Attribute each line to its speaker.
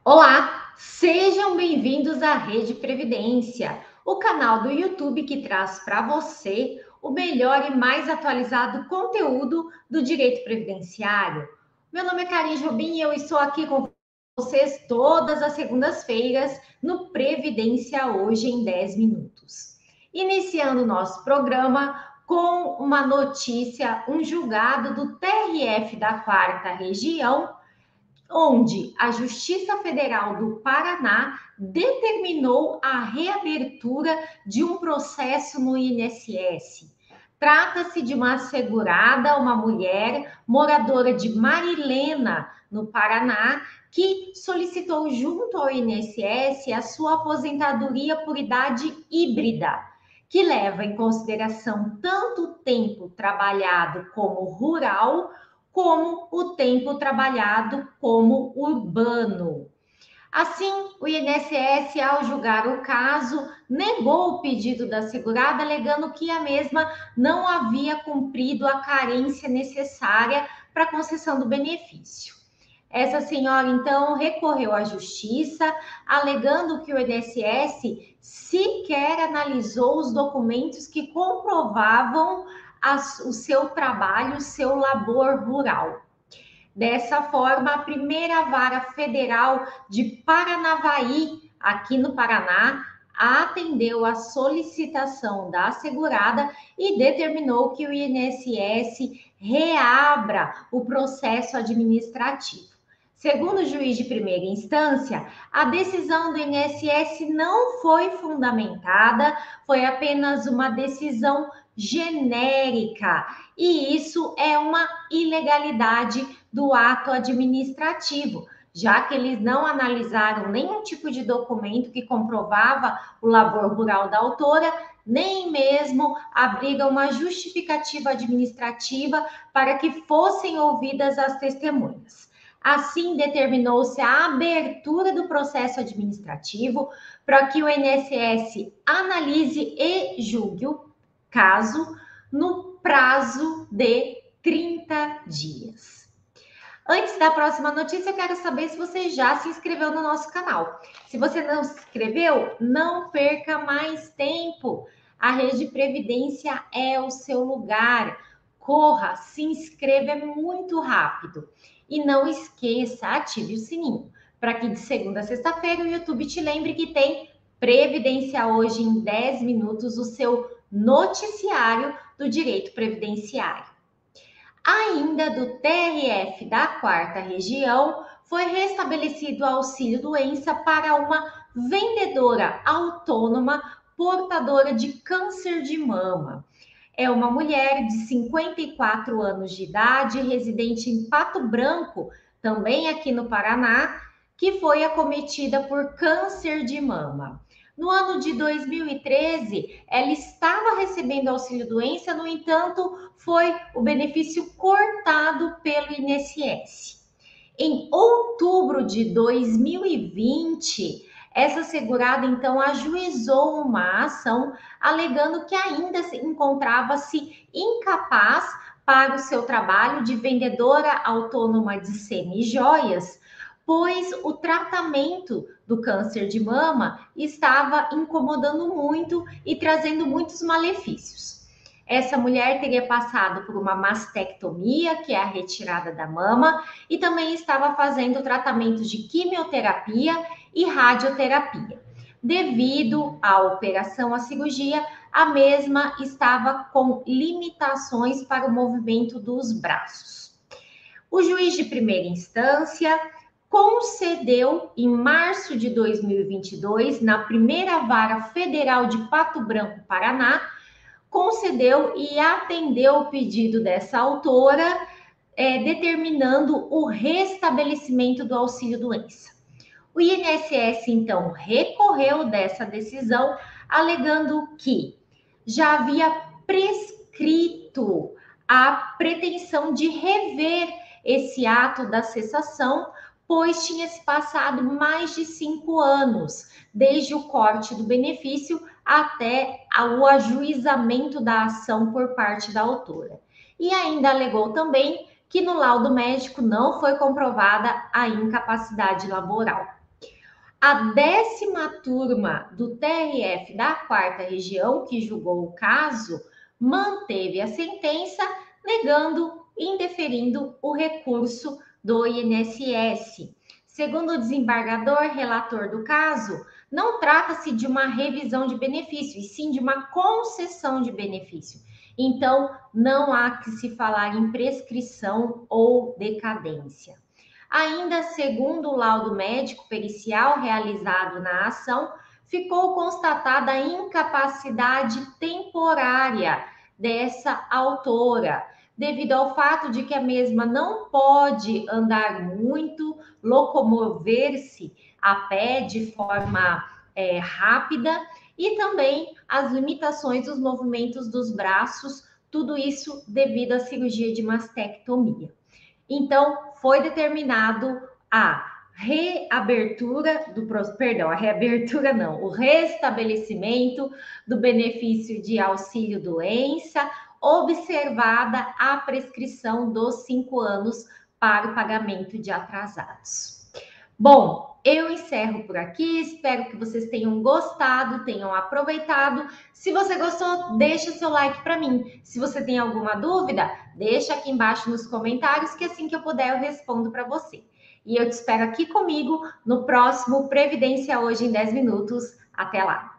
Speaker 1: Olá, sejam bem-vindos à Rede Previdência, o canal do YouTube que traz para você o melhor e mais atualizado conteúdo do direito previdenciário. Meu nome é Karine Jobim e eu estou aqui com vocês todas as segundas-feiras no Previdência Hoje em 10 minutos. Iniciando o nosso programa com uma notícia, um julgado do TRF da Quarta Região, onde a Justiça Federal do Paraná determinou a reabertura de um processo no INSS. Trata-se de uma segurada, uma mulher moradora de Marilena, no Paraná, que solicitou junto ao INSS a sua aposentadoria por idade híbrida, que leva em consideração tanto o tempo trabalhado como rural, como o tempo trabalhado como urbano. Assim, o INSS, ao julgar o caso, negou o pedido da segurada, alegando que a mesma não havia cumprido a carência necessária para a concessão do benefício. Essa senhora, então, recorreu à justiça, alegando que o INSS sequer analisou os documentos que comprovavam o seu trabalho, o seu labor rural. Dessa forma, a primeira vara federal de Paranavaí, aqui no Paraná, atendeu a solicitação da segurada e determinou que o INSS reabra o processo administrativo. Segundo o juiz de primeira instância, a decisão do INSS não foi fundamentada, foi apenas uma decisão genérica, e isso é uma ilegalidade do ato administrativo, já que eles não analisaram nenhum tipo de documento que comprovava o labor rural da autora, nem mesmo abriga uma justificativa administrativa para que fossem ouvidas as testemunhas. Assim, determinou-se a abertura do processo administrativo para que o INSS analise e julgue o caso no prazo de 30 dias. Antes da próxima notícia, eu quero saber se você já se inscreveu no nosso canal. Se você não se inscreveu, não perca mais tempo. A Rede Previdência é o seu lugar. Corra, se inscreva, é muito rápido. E não esqueça, ative o sininho, para que de segunda a sexta-feira o YouTube te lembre que tem Previdência Hoje em 10 minutos, o seu noticiário do direito previdenciário. Ainda do TRF da Quarta Região, foi restabelecido o auxílio-doença para uma vendedora autônoma portadora de câncer de mama. É uma mulher de 54 anos de idade, residente em Pato Branco, também aqui no Paraná, que foi acometida por câncer de mama. No ano de 2013, ela estava recebendo auxílio-doença, no entanto, foi o benefício cortado pelo INSS. Em outubro de 2020, essa segurada então ajuizou uma ação alegando que ainda encontrava-se incapaz para o seu trabalho de vendedora autônoma de semijoias, pois o tratamento do câncer de mama estava incomodando muito e trazendo muitos malefícios. Essa mulher teria passado por uma mastectomia, que é a retirada da mama, e também estava fazendo tratamentos de quimioterapia e radioterapia. Devido à operação, à cirurgia, a mesma estava com limitações para o movimento dos braços. O juiz de primeira instância concedeu, em março de 2022, na primeira vara federal de Pato Branco, Paraná, concedeu e atendeu o pedido dessa autora, determinando o restabelecimento do auxílio-doença. O INSS, então, recorreu dessa decisão, alegando que já havia prescrito a pretensão de rever esse ato da cessação, pois tinha se passado mais de 5 anos, desde o corte do benefício até o ajuizamento da ação por parte da autora. E ainda alegou também que no laudo médico não foi comprovada a incapacidade laboral. A 10ª turma do TRF da 4ª Região, que julgou o caso, manteve a sentença, negando e indeferindo o recurso do INSS. Segundo o desembargador relator do caso, não trata-se de uma revisão de benefício, e sim de uma concessão de benefício. Então, não há que se falar em prescrição ou decadência. Ainda segundo o laudo médico pericial realizado na ação, ficou constatada a incapacidade temporária dessa autora, devido ao fato de que a mesma não pode andar muito, locomover-se a pé de forma rápida, e também as limitações dos movimentos dos braços, tudo isso devido à cirurgia de mastectomia. Então, foi determinado a o restabelecimento do benefício de auxílio-doença, observada a prescrição dos 5 anos para o pagamento de atrasados. Bom, eu encerro por aqui, espero que vocês tenham gostado, tenham aproveitado. Se você gostou, deixa seu like para mim. Se você tem alguma dúvida, deixa aqui embaixo nos comentários, que assim que eu puder eu respondo para você. E eu te espero aqui comigo no próximo Previdência Hoje em 10 minutos. Até lá!